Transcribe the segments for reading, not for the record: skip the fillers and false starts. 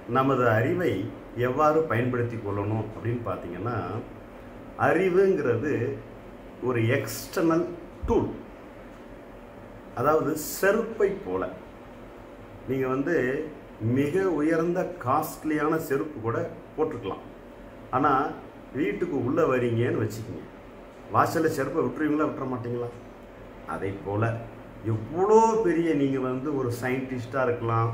நமது அறிவை எவ்வாறு பயன்படுத்தி கொள்ளணும் அப்படின்னு பார்த்தீங்கன்னா, அறிவுங்கிறது ஒரு எக்ஸ்டர்னல் டூல். அதாவது செருப்பை போல. நீங்கள் மிக உயர்ந்த காஸ்ட்லியான செருப்பு கூட போட்டிருக்கலாம். ஆனால் வீட்டுக்கு உள்ளே வரீங்கன்னு வச்சுக்கிங்க, வாசலில் செருப்பை விட்டுருவீங்களா விட்டுற மாட்டீங்களா? அதை போல் எவ்வளோ பெரிய நீங்கள் ஒரு சயின்டிஸ்டாக இருக்கலாம்,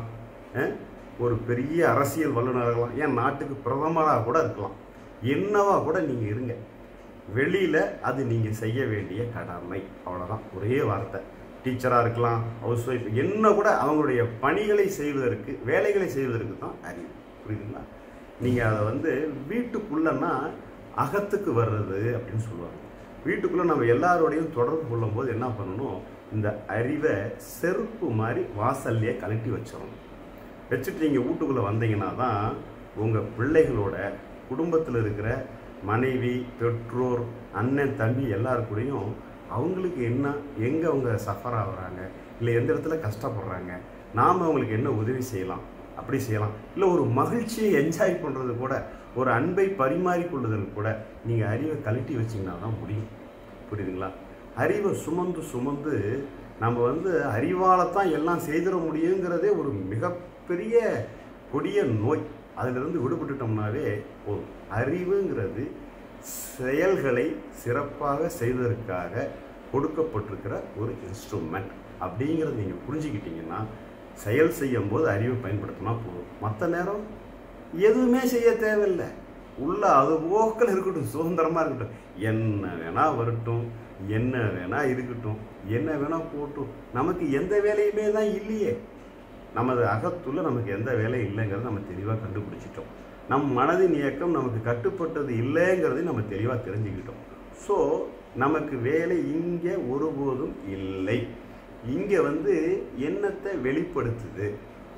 ஒரு பெரிய அரசியல் வல்லுநராக இருக்கலாம், ஏன் நாட்டுக்கு பிரதமராக கூட இருக்கலாம், என்னவா கூட நீங்கள் இருங்க, வெளியில் அது நீங்கள் செய்ய வேண்டிய கடமை. அவ்வளோதான், ஒரே வார்த்தை. டீச்சராக இருக்கலாம், ஹவுஸ் ஒய்ஃப், என்ன கூட அவங்களுடைய பணிகளை செய்வதற்கு, வேலைகளை செய்வதற்கு தான் அறிவு. புரியுதுங்களா? நீங்கள் அதை வீட்டுக்குள்ளன்னா அகத்துக்கு வர்றது அப்படின்னு சொல்லுவாங்க. வீட்டுக்குள்ளே நம்ம எல்லாரோடையும் தொடர்பு கொள்ளும்போது என்ன பண்ணணும், இந்த அறிவை செருப்பு மாதிரி வாசல்லையே கழட்டி வச்சிடணும். வச்சுட்டு நீங்கள் வீட்டுக்குள்ளே வந்தீங்கன்னா தான் உங்கள் பிள்ளைகளோட, குடும்பத்தில் இருக்கிற மனைவி, பெற்றோர், அண்ணன், தம்பி எல்லாருக்கூடையும் அவங்களுக்கு என்ன, எங்கே அவங்க சஃபர் ஆகுறாங்க, இல்லை எந்த இடத்துல கஷ்டப்படுறாங்க, நாம் அவங்களுக்கு என்ன உதவி செய்யலாம், அப்படி செய்யலாம். இல்லை ஒரு மகிழ்ச்சியை என்ஜாய் பண்ணுறது கூட, ஒரு அன்பை பரிமாறிக்கொள்ளுதல் கூட நீங்கள் அறிவை கழட்டி வச்சிங்கன்னா தான் முடியும். புரியுதுங்களா? அறிவை சுமந்து சுமந்து நம்ம அறிவால்தான் எல்லாம் செய்திட முடியுங்கிறதே ஒரு மிகப்பெரிய கொடிய நோய். அதிலிருந்து விடுபட்டுட்டோம்னாவே போதும். அறிவுங்கிறது செயல்களை சிறப்பாக செய்வதற்காக கொடுக்கப்பட்டிருக்கிற ஒரு இன்ஸ்ட்ருமெண்ட் அப்படிங்கிறத நீங்கள் புரிஞ்சுக்கிட்டீங்கன்னா, செயல் செய்யும் போது அறிவை பயன்படுத்தினா போதும். மற்ற நேரம் எதுவுமே செய்ய தேவையில்லை. உள்ள அது போக்கில் இருக்கட்டும், சுதந்திரமாக இருக்கட்டும், என்ன வேணால் வரட்டும், என்ன வேணால் இருக்கட்டும், என்ன வேணால் போட்டும், நமக்கு எந்த வேலையுமே தான் இல்லையே. நமது அகத்துள்ள நமக்கு எந்த வேலையும் இல்லைங்கிறத நம்ம தெளிவாக கண்டுபிடிச்சிட்டோம். நம் மனதின் இயக்கம் நமக்கு கட்டுப்பட்டது இல்லைங்கிறதையும் நம்ம தெளிவாக தெரிஞ்சுக்கிட்டோம். ஸோ நமக்கு வேலை இங்கே ஒருபோதும் இல்லை. இங்கே எண்ணத்தை வெளிப்படுத்துது,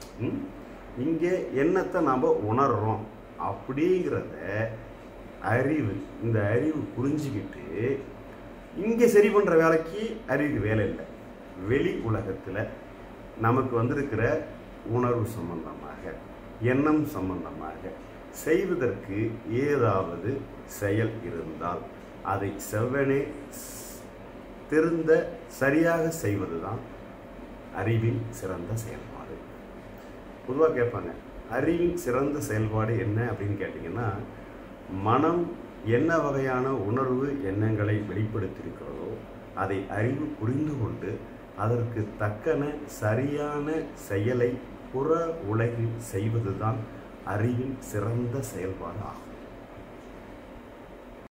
இங்கே எண்ணத்தை நாம் உணர்றோம் அப்படிங்கிறத அறிவு, இந்த அறிவு புரிஞ்சுக்கிட்டு இங்கே சரி பண்ணுற வேலைக்கு அறிவுக்கு வேலை இல்லை. வெளி உலகத்தில் நமக்கு வந்திருக்கிற உணர்வு சம்பந்தமாக, எண்ணம் சம்பந்தமாக செய்வதற்கு ஏதாவது செயல் இருந்தால் அதை செவ்வனே திருந்த சரியாக செய்வது தான் அறிவின் சிறந்த செயல்பாடு. பொதுவாக கேட்பாங்க, அறிவின் சிறந்த செயல்பாடு என்ன அப்படின்னு கேட்டிங்கன்னா, மனம் என்ன வகையான உணர்வு எண்ணங்களை வெளிப்படுத்தியிருக்கிறதோ அதை அறிவு புரிந்து கொண்டு அதற்கு தக்கன சரியான செயலை புற உலகில் செய்வது தான் அறிவின் சிறந்த செயல்பாடு ஆகும்.